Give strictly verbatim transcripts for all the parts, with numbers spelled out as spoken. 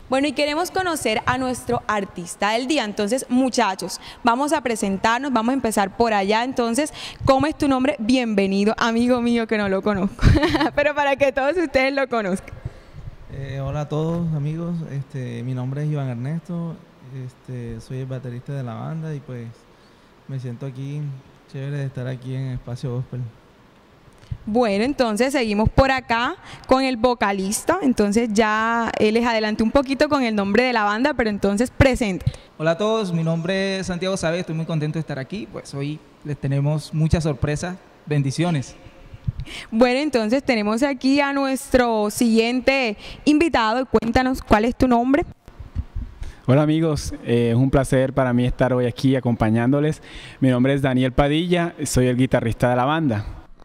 Bueno, y queremos conocer a nuestro artista del día. Entonces, muchachos, vamos a presentarnos, vamos a empezar por allá. Entonces, ¿cómo es tu nombre? Bienvenido, amigo mío que no lo conozco, pero para que todos ustedes lo conozcan. Eh, hola a todos, amigos. Este, mi nombre es Iván Ernesto, este, soy el baterista de la banda y pues me siento aquí, chévere de estar aquí en Espacio Gospel. Bueno, entonces seguimos por acá con el vocalista. Entonces ya eh, les adelanté un poquito con el nombre de la banda, pero entonces presente. Hola a todos, mi nombre es Santiago Sabe, estoy muy contento de estar aquí. Pues hoy les tenemos muchas sorpresas, bendiciones. Bueno, entonces tenemos aquí a nuestro siguiente invitado. Cuéntanos cuál es tu nombre. Hola amigos, eh, es un placer para mí estar hoy aquí acompañándoles. Mi nombre es Daniel Padilla, soy el guitarrista de la banda.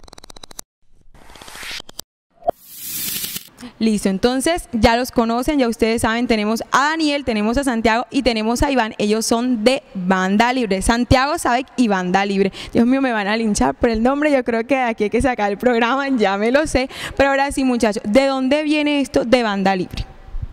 Listo, entonces ya los conocen, ya ustedes saben, tenemos a Daniel, tenemos a Santiago y tenemos a Iván. Ellos son de Banda Libre, Santiago Sabe y Banda Libre. Dios mío, me van a linchar por el nombre, yo creo que de aquí hay que sacar el programa, ya me lo sé. Pero ahora sí, muchachos, ¿de dónde viene esto de Banda Libre?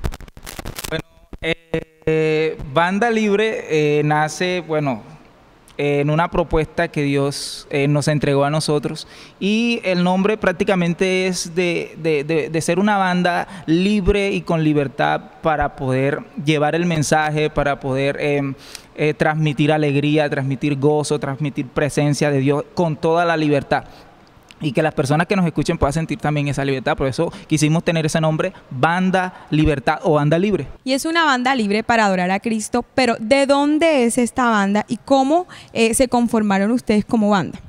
Bueno, eh, eh, Banda Libre eh, nace, bueno, en una propuesta que Dios eh, nos entregó a nosotros, y el nombre prácticamente es de, de, de, de ser una banda libre y con libertad para poder llevar el mensaje, para poder eh, eh, transmitir alegría, transmitir gozo, transmitir presencia de Dios con toda la libertad. Y que las personas que nos escuchen puedan sentir también esa libertad. Por eso quisimos tener ese nombre, Banda Libertad o Banda Libre. Y es una banda libre para adorar a Cristo, pero ¿de dónde es esta banda y cómo eh, se conformaron ustedes como banda?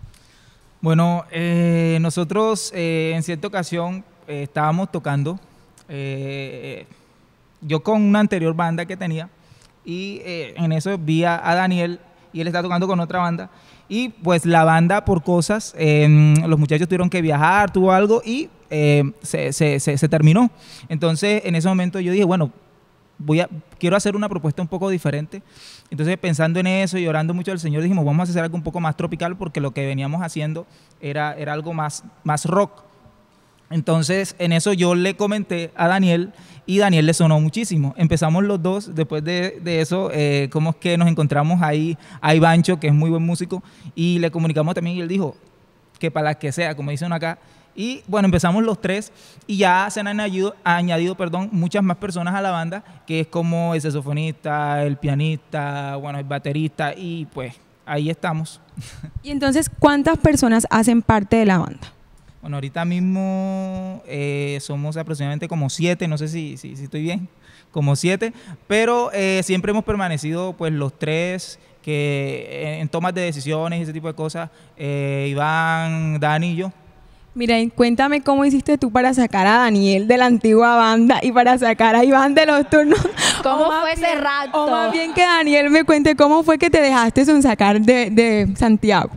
Bueno, eh, nosotros eh, en cierta ocasión eh, estábamos tocando, eh, yo con una anterior banda que tenía, y eh, en eso vi a, a Daniel y él está tocando con otra banda. Y pues la banda, por cosas, eh, los muchachos tuvieron que viajar, tuvo algo y eh, se, se, se, se terminó. Entonces, en ese momento yo dije, bueno, voy a, quiero hacer una propuesta un poco diferente. Entonces, pensando en eso y orando mucho al Señor, dijimos, vamos a hacer algo un poco más tropical, porque lo que veníamos haciendo era, era algo más, más rock. Entonces, en eso yo le comenté a Daniel y Daniel le sonó muchísimo. Empezamos los dos, después de, de eso, eh, como es que nos encontramos ahí a Ivancho, que es muy buen músico, y le comunicamos también y él dijo que para las que sea, como dicen acá. Y bueno, empezamos los tres y ya se han añadido, añadido perdón, muchas más personas a la banda, que es como el saxofonista, el pianista, bueno, el baterista, y pues ahí estamos. Y entonces, ¿cuántas personas hacen parte de la banda? Bueno, ahorita mismo eh, somos aproximadamente como siete, no sé si, si, si estoy bien, como siete, pero eh, siempre hemos permanecido pues los tres que en tomas de decisiones y ese tipo de cosas, eh, Iván, Dani y yo. Mira, y cuéntame cómo hiciste tú para sacar a Daniel de la antigua banda y para sacar a Iván de los turnos. ¿Cómo O fue más ese bien- rato? O más bien que Daniel me cuente cómo fue que te dejaste son sacar de, de Santiago.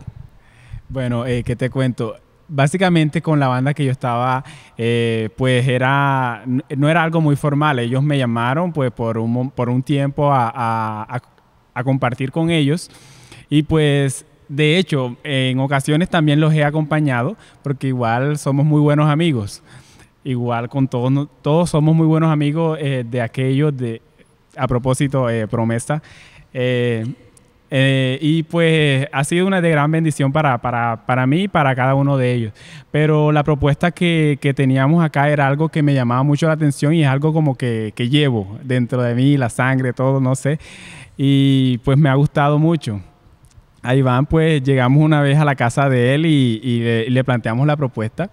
Bueno, eh, ¿qué te cuento? Básicamente con la banda que yo estaba, eh, pues era, no era algo muy formal. Ellos me llamaron pues por un, por un tiempo a, a, a, a compartir con ellos, y pues de hecho en ocasiones también los he acompañado porque igual somos muy buenos amigos. Igual con todos, todos somos muy buenos amigos eh, de aquellos, de, a propósito, eh, promesa. Eh, Eh, y pues ha sido una de gran bendición para, para, para mí y para cada uno de ellos. Pero la propuesta que, que teníamos acá era algo que me llamaba mucho la atención y es algo como que, que llevo dentro de mí, la sangre, todo, no sé. Y pues me ha gustado mucho. A Iván pues llegamos una vez a la casa de él y, y, le, y le planteamos la propuesta.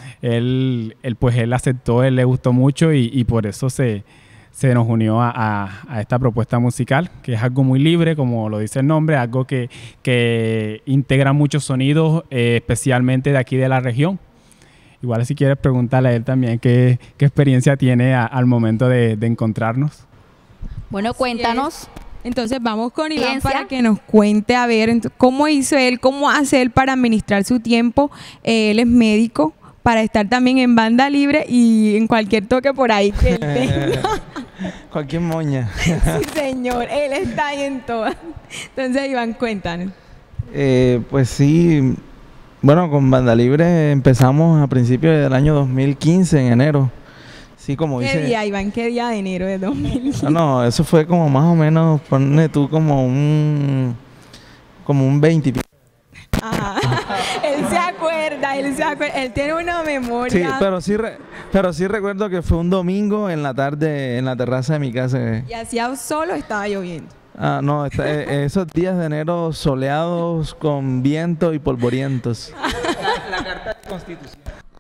Él, él pues él aceptó, él le gustó mucho y, y por eso se... se nos unió a, a, a esta propuesta musical, que es algo muy libre, como lo dice el nombre, algo que, que integra muchos sonidos, eh, especialmente de aquí de la región. Igual si quieres preguntarle a él también qué, qué experiencia tiene a, al momento de, de encontrarnos. Bueno, cuéntanos. Entonces vamos con Iván ¿Experiencia? para que nos cuente, a ver, ent- cómo hizo él, cómo hace él para administrar su tiempo. Eh, él es médico, para estar también en Banda Libre y en cualquier toque por ahí que él tenga. Cualquier moña. Sí, señor, él está ahí en todas. Entonces, Iván, cuéntanos. Eh, pues sí, bueno, con Banda Libre empezamos a principios del año dos mil quince, en enero. sí, como ¿Qué dice... día, Iván? ¿Qué día de enero de dos mil quince? No, no, eso fue como más o menos, ponle tú como un... Como un veinte y pico. Ajá. Él se acuerda, él se acuerda, él tiene una memoria. Sí, pero sí, re- pero sí recuerdo que fue un domingo en la tarde en la terraza de mi casa. Y hacía solo estaba lloviendo. Ah, no, está- eh, esos días de enero soleados con viento y polvorientos. La, la carta de constitución.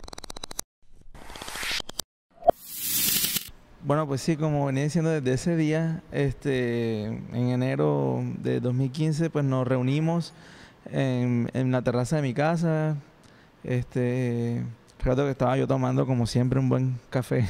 Bueno, pues sí, como venía diciendo desde ese día, este, en enero de dos mil quince, pues nos reunimos en, en la terraza de mi casa. Este, recuerdo que estaba yo tomando como siempre un buen café.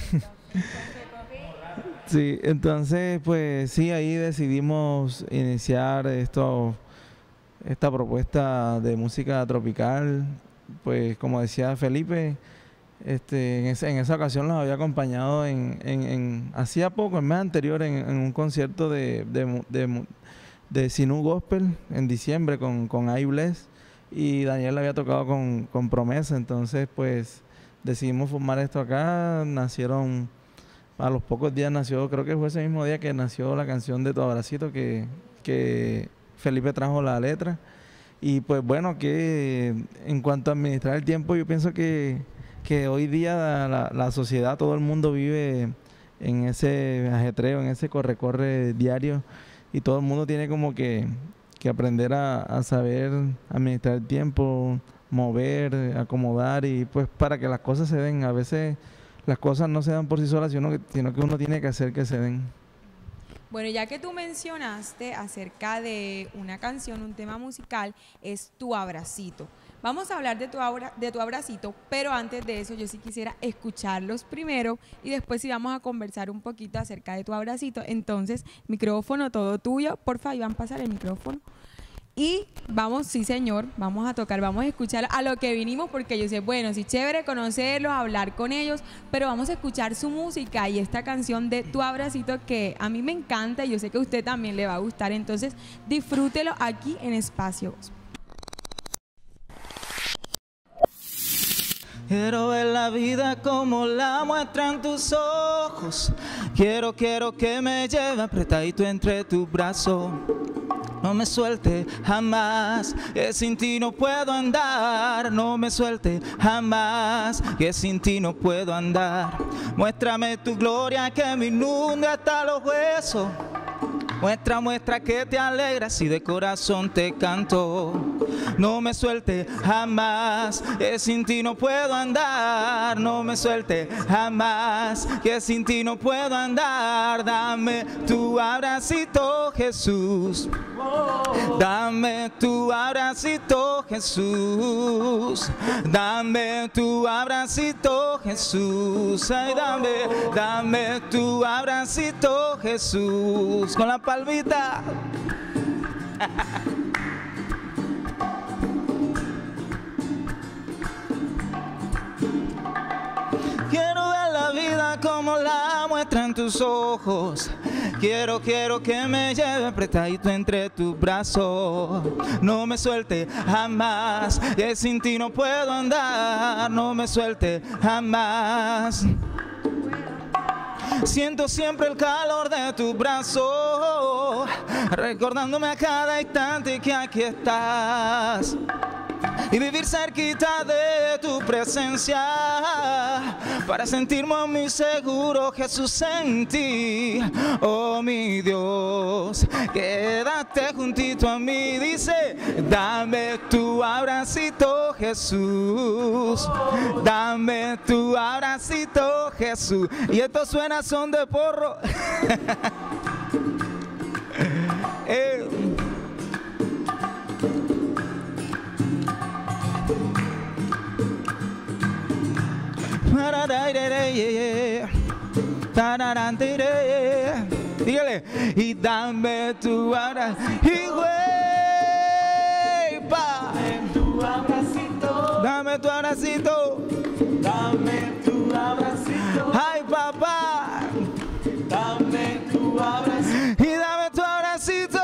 Sí, entonces, pues sí, ahí decidimos iniciar esto, esta propuesta de música tropical. Pues como decía Felipe, este, en, ese- en esa ocasión los había acompañado en, en, en- hacía poco, el mes anterior, en, en un concierto de, de, mu- de, mu- de Sinú Gospel en diciembre con, con I Bless, y Daniel había tocado con, con Promesa. Entonces pues decidimos formar esto acá. Nacieron, a los pocos días nació, creo que fue ese mismo día que nació la canción de Tu Abracito, que, que Felipe trajo la letra. Y pues bueno, que en cuanto a administrar el tiempo, yo pienso que, que hoy día la, la sociedad, todo el mundo vive en ese ajetreo, en ese corre-corre diario, y todo el mundo tiene como que, que aprender a, a saber administrar el tiempo, mover, acomodar, y pues para que las cosas se den. A veces las cosas no se dan por sí solas, sino que, sino que uno tiene que hacer que se den. Bueno, ya que tú mencionaste acerca de una canción, un tema musical, es Tu Abracito. Vamos a hablar de tu, abra- de tu abracito, pero antes de eso yo sí quisiera escucharlos primero y después sí vamos a conversar un poquito acerca de Tu Abracito. Entonces, micrófono todo tuyo. Porfa, Iván, pasar el micrófono. Y vamos, sí señor, vamos a tocar, vamos a escuchar a lo que vinimos, porque yo sé, bueno, sí, chévere conocerlos, hablar con ellos, pero vamos a escuchar su música y esta canción de Tu Abracito que a mí me encanta y yo sé que a usted también le va a gustar. Entonces, disfrútelo aquí en Espacio Gospel. Quiero ver la vida como la muestran tus ojos. Quiero, quiero que me lleve apretadito entre tus brazos. No me suelte jamás, que sin ti no puedo andar. No me suelte jamás, que sin ti no puedo andar. Muéstrame tu gloria que me inunde hasta los huesos. Muestra, muestra que te alegras y de corazón te canto. No me suelte jamás, que sin ti no puedo andar. No me suelte jamás, que sin ti no puedo andar. Dame tu abracito, Jesús. Dame tu abracito, Jesús. Dame tu abracito, Jesús. Ay, dame, dame tu abracito, Jesús. Con la palmita. Quiero ver la vida como la muestran tus ojos. Quiero, quiero que me lleve apretadito entre tus brazos. No me suelte jamás, que sin ti no puedo andar. No me suelte jamás. Siento siempre el calor de tus brazos, recordándome a cada instante que aquí estás. Y vivir cerquita de tu presencia, para sentirme muy seguro, Jesús, en ti. Oh, mi Dios, quédate juntito a mí. Dice, dame tu abracito, Jesús. Dame tu abracito, Jesús. Y esto suena a son de porro. eh. Dígale, y dame tu abrazo, y güey, pa. Dame tu abracito, dame tu abracito, dame tu abracito, ay papá, dame tu abracito, y dame tu abracito.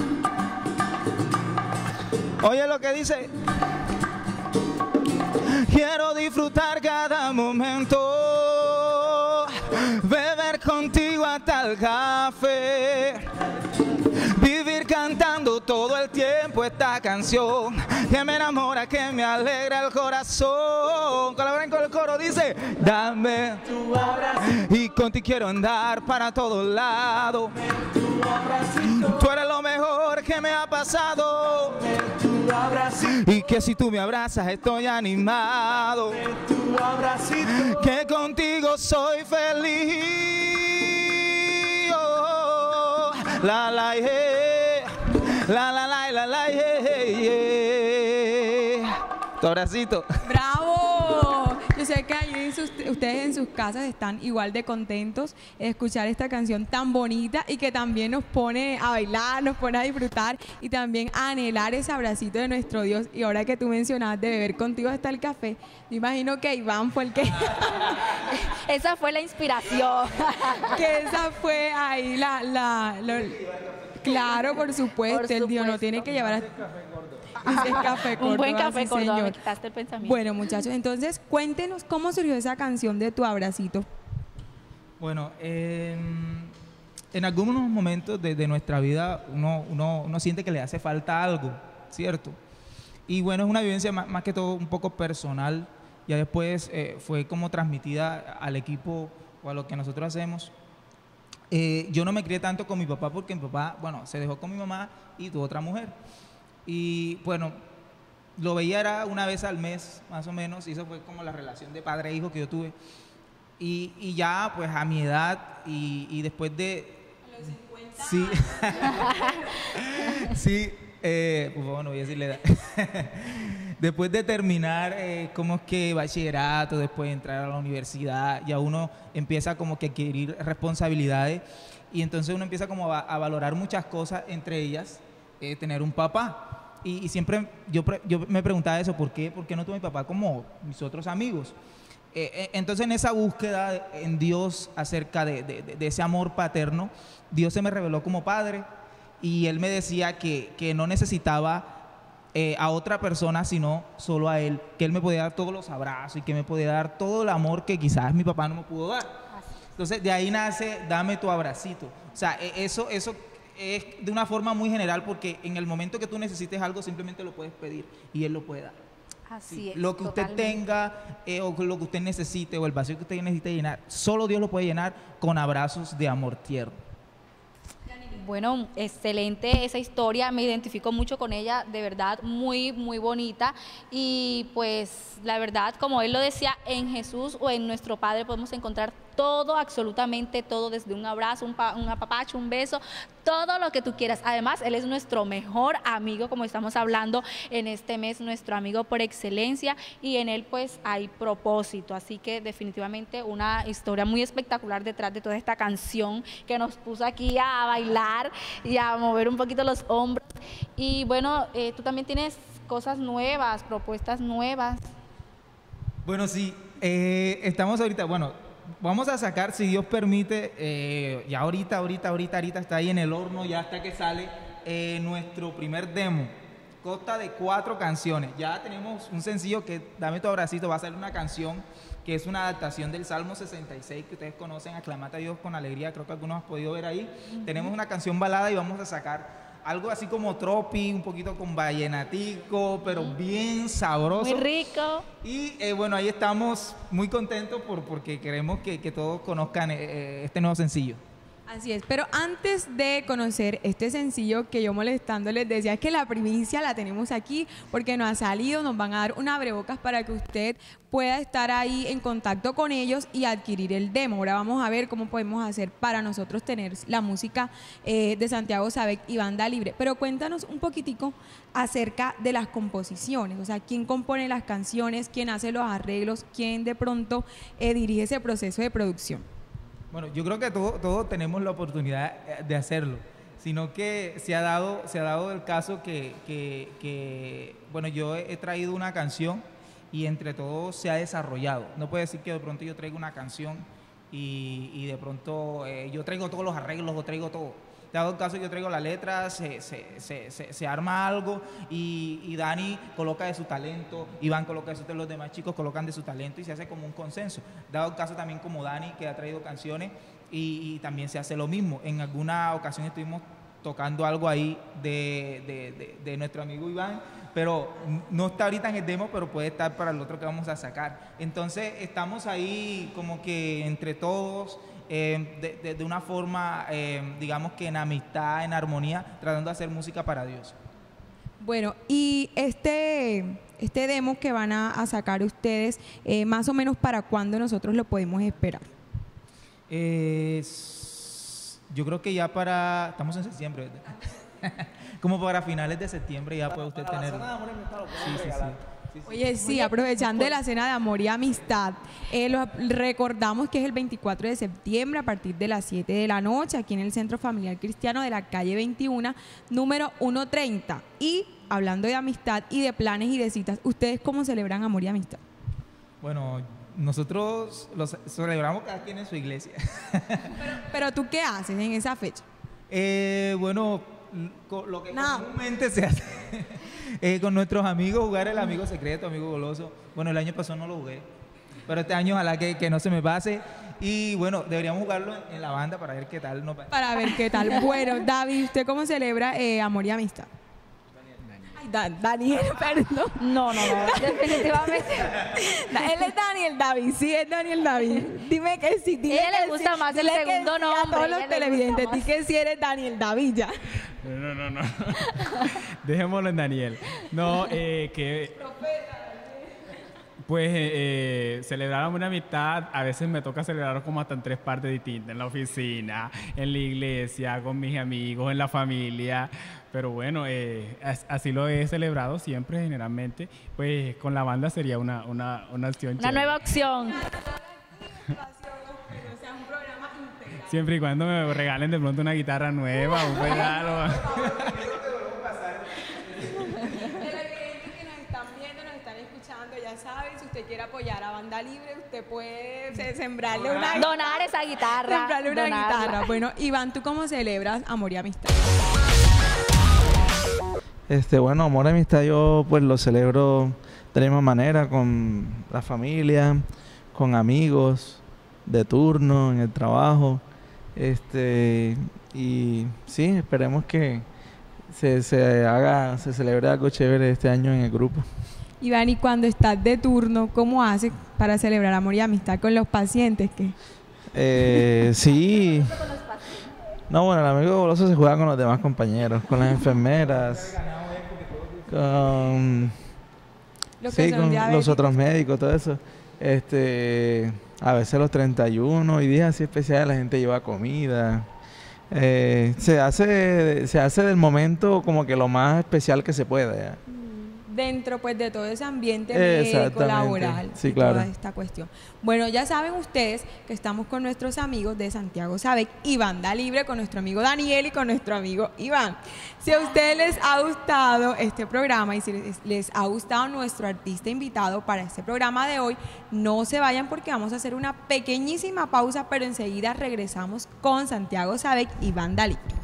Oye lo que dice. Quiero disfrutar cada momento, beber contigo hasta el café, vivir cantando todo el tiempo esta canción que me enamora, que me alegra el corazón. Colaboren con el coro, dice: dame tu abrazo y contigo quiero andar para todos lados. Tú eres lo mejor que me ha pasado y que si tú me abrazas estoy animado, que contigo soy feliz. Oh, la la yeah. La la la la la yeah, yeah. Tu abracito. ¡Bravo! Yo sé que allí en sus- ustedes en sus casas están igual de contentos de escuchar esta canción tan bonita y que también nos pone a bailar, nos pone a disfrutar y también a anhelar ese abracito de nuestro Dios. Y ahora que tú mencionabas de beber contigo hasta el café, me imagino que Iván fue el que, Esa fue la inspiración. que esa fue ahí la... la, lo- claro, por supuesto, Por él dijo, no supuesto. tiene que llevar a... Ese café Un buen Córdoba, café sí, Córdoba, señor. me quitaste el pensamiento. Bueno, muchachos, entonces cuéntenos cómo surgió esa canción de Tu Abracito. Bueno, en, en algunos momentos de, de nuestra vida uno, uno, uno siente que le hace falta algo, ¿cierto? Y bueno, es una vivencia más, más que todo un poco personal. Ya después eh, fue como transmitida al equipo o a lo que nosotros hacemos. Eh, yo no me crié tanto con mi papá porque mi papá, bueno, se dejó con mi mamá y tuvo otra mujer. Y bueno, lo veía era una vez al mes, más o menos, y eso fue como la relación de padre e hijo que yo tuve. Y, y ya, pues a mi edad y, y después de... A los cincuenta. Sí, sí, eh, pues bueno, voy a decir la edad. Después de terminar, eh, como es que bachillerato, después de entrar a la universidad, ya uno empieza como que a adquirir responsabilidades y entonces uno empieza como a, a valorar muchas cosas, entre ellas eh, tener un papá. Y, y siempre yo, pre- yo me preguntaba eso, ¿por qué? ¿Por qué no tuve mi papá como mis otros amigos? Eh, eh, entonces en esa búsqueda en Dios acerca de, de- de- de ese amor paterno, Dios se me reveló como padre y Él me decía que, que no necesitaba eh, a otra persona sino solo a Él, que Él me podía dar todos los abrazos y que me podía dar todo el amor que quizás mi papá no me pudo dar. Entonces de ahí nace Dame tu abracito. O sea, eh, eso, eso es de una forma muy general porque en el momento que tú necesites algo simplemente lo puedes pedir y Él lo puede dar. Así Sí, es. lo que usted totalmente. tenga eh, o lo que usted necesite o el vacío que usted necesite llenar, solo Dios lo puede llenar con abrazos de amor tierno. Bueno, excelente esa historia, me identifico mucho con ella, de verdad, muy, muy bonita. Y pues la verdad, como él lo decía, en Jesús o en nuestro Padre podemos encontrar todo, absolutamente todo, desde un abrazo, un, pa- un apapacho, un beso, todo lo que tú quieras. Además, Él es nuestro mejor amigo, como estamos hablando en este mes, nuestro amigo por excelencia, y en Él pues hay propósito. Así que definitivamente una historia muy espectacular detrás de toda esta canción que nos puso aquí a bailar y a mover un poquito los hombros. Y bueno, eh, tú también tienes cosas nuevas, propuestas nuevas. Bueno, sí, eh, estamos ahorita, bueno, vamos a sacar, si Dios permite, eh, ya ahorita, ahorita, ahorita, ahorita está ahí en el horno, ya hasta que sale eh, nuestro primer demo. Consta de cuatro canciones. Ya tenemos un sencillo que Dame tu abracito, va a ser una canción que es una adaptación del Salmo sesenta y seis que ustedes conocen, Aclamate a Dios con alegría, creo que algunos han podido ver ahí. Uh-huh. Tenemos una canción balada y vamos a sacar algo así como tropi, un poquito con vallenatico, pero bien sabroso. Muy rico. Y eh, bueno, ahí estamos muy contentos por, porque queremos que, que todos conozcan eh, este nuevo sencillo. Así es, pero antes de conocer este sencillo que yo molestando les decía que la primicia la tenemos aquí porque no ha salido, nos van a dar un abrebocas para que usted pueda estar ahí en contacto con ellos y adquirir el demo. Ahora vamos a ver cómo podemos hacer para nosotros tener la música eh, de Santiago Sabec y Banda Libre. Pero cuéntanos un poquitico acerca de las composiciones, o sea, quién compone las canciones, quién hace los arreglos, quién de pronto eh, dirige ese proceso de producción. Bueno, yo creo que todos todo tenemos la oportunidad de hacerlo, sino que se ha dado, se ha dado el caso que, que, que bueno, yo he traído una canción y entre todos se ha desarrollado. No puede decir que de pronto yo traigo una canción y, y de pronto eh, yo traigo todos los arreglos o traigo todo, Dado caso, yo traigo la letra, se, se, se, se, se arma algo y, y Dani coloca de su talento, Iván coloca de su talento, los demás chicos colocan de su talento y se hace como un consenso. Dado caso también como Dani, que ha traído canciones y, y también se hace lo mismo. En alguna ocasión estuvimos tocando algo ahí de, de, de, de nuestro amigo Iván, pero no está ahorita en el demo, pero puede estar para el otro que vamos a sacar. Entonces estamos ahí como que entre todos, eh, de, de, de una forma, eh, digamos que en amistad, en armonía, tratando de hacer música para Dios. Bueno, y este, este demo que van a, a sacar ustedes, eh, más o menos para cuándo nosotros lo podemos esperar. Eh, yo creo que ya para, estamos en septiembre, ¿verdad? Como para finales de septiembre ya puede usted tenerlo. Sí, sí, sí. Oye, sí, aprovechando de la cena de amor y amistad, eh, lo, recordamos que es el veinticuatro de septiembre a partir de las siete de la noche aquí en el Centro Familiar Cristiano de la calle veintiuno, número ciento treinta. Y hablando de amistad y de planes y de citas, ¿ustedes cómo celebran amor y amistad? Bueno, nosotros los celebramos cada quien en su iglesia. Pero, pero ¿tú qué haces en esa fecha? Eh, bueno, lo que no. comúnmente se hace eh, con nuestros amigos, jugar el amigo secreto, amigo goloso. Bueno, el año pasado no lo jugué, pero este año ojalá que, que no se me pase. Y bueno, deberíamos jugarlo en, en la banda para ver qué tal nos va. Para ver qué tal. Bueno, David, ¿usted cómo celebra eh, amor y amistad? Ay, Da- Daniel, perdón. No, no, no, definitivamente. Da- Él es Daniel David, sí, es Daniel David. Dime que sí. Dile A ella le que gusta sí. más el Dile que segundo sí nombre, a todos a los ella le televidentes, gusta di que sí eres Daniel David ya. No, no, no, no. Dejémoslo en Daniel. No, eh, que... Pues eh, eh, celebrar una amistad, a veces me toca celebrar como hasta en tres partes distintas, en la oficina, en la iglesia, con mis amigos, en la familia, pero bueno, eh, as- así lo he celebrado siempre, generalmente, pues con la banda sería una, una, una opción Una chévere. nueva opción. Siempre y cuando me regalen de pronto una guitarra nueva, un regalo. Televidentes que nos están viendo, nos están escuchando, ya saben, si usted quiere apoyar a Banda Libre, usted puede se- sembrarle una Donar esa guitarra. sembrarle una donarla. guitarra. Bueno, Iván, ¿tú cómo celebras amor y amistad? Este, bueno, amor y amistad yo pues lo celebro de la misma manera, con la familia, con amigos, de turno, en el trabajo. Este, y sí, esperemos que se, se haga, se celebre algo chévere este año en el grupo. Iván, y cuando estás de turno, ¿cómo haces para celebrar amor y amistad con los pacientes? ¿Qué? Eh, sí. No, bueno, el amigo goloso se juega con los demás compañeros, con las enfermeras, con, Los que sí, son con los diabéticos. otros médicos, todo eso. Este, a veces los treinta y uno y días así especiales la gente lleva comida. Eh, se hace, se hace del momento como que lo más especial que se pueda. ¿Ya? Dentro pues de todo ese ambiente médico, Exactamente. laboral Sí, y claro. toda esta cuestión. Bueno, ya saben ustedes que estamos con nuestros amigos de Santiago Sabec y Banda Libre, con nuestro amigo Daniel y con nuestro amigo Iván. Si a ustedes les ha gustado este programa y si les, les ha gustado nuestro artista invitado para este programa de hoy, no se vayan porque vamos a hacer una pequeñísima pausa, pero enseguida regresamos con Santiago Sabec y Banda Libre.